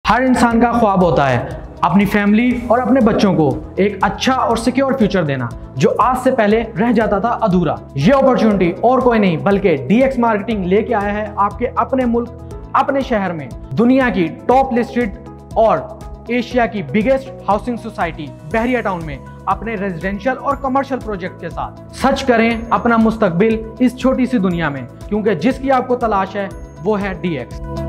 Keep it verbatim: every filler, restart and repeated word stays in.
हर इंसान का ख्वाब होता है अपनी फैमिली और अपने बच्चों को एक अच्छा और सिक्योर फ्यूचर देना, जो आज से पहले रह जाता था अधूरा। ये अपॉर्चुनिटी और कोई नहीं बल्कि डीएक्स मार्केटिंग लेके आया है आपके अपने मुल्क, अपने शहर में दुनिया की टॉप लिस्टेड और एशिया की biggest housing society Bahria town में अपने रेजिडेंशियल और कमर्शियल प्रोजेक्ट के साथ। सच करें अपना मुस्तकबिल इस छोटी सी दुनिया में, क्योंकि जिसकी आपको तलाश है वो है डीएक्स।